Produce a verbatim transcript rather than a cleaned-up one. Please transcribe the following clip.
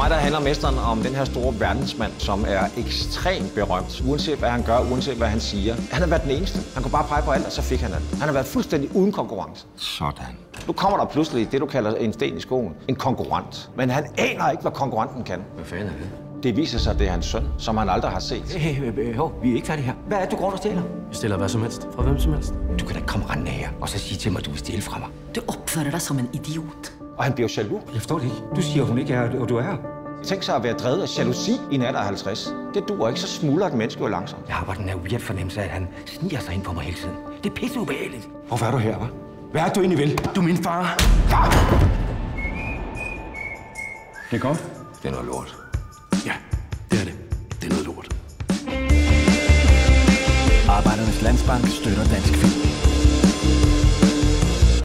mig, der handler mesteren om den her store verdensmand, som er ekstremt berømt. Uanset hvad han gør, uanset hvad han siger. Han har været den eneste. Han kunne bare pege på alt, og så fik han alt. Han har været fuldstændig uden konkurrence. Sådan. Nu kommer der pludselig det, du kalder en sten i skoen. En konkurrent. Men han aner ikke, hvad konkurrenten kan. Hvad fanden er det? Det viser sig, at det er hans søn, som han aldrig har set. Hey, hey, hey, hey, vi er ikke færdige her. Hvad er det, du går og stjæler? Jeg stiller hvad som helst. Fra hvem som helst. Du kan da ikke komme rendende her og så sige til mig, at du vil stjæle fra mig. Du opfører dig som en idiot. Og han bliver jaloux. Jeg forstår det ikke. Du siger, hun ikke er, og du er her. Tænk sig at være drevet af jalousi i en alder af halvtreds. Det duer ikke, så smuldrer et menneske jo langsomt. Jeg har bare den her weird fornemmelse af, at han sniger sig ind på mig hele tiden. Det er pisse ubehageligt. Hvorfor er du her, hva'? Hvad er det, du egentlig vil? Du er min far. Far! Det er godt. Det er noget lort. Ja, det er det. Det er noget lort. Arbejdernes Landsbank støtter dansk film.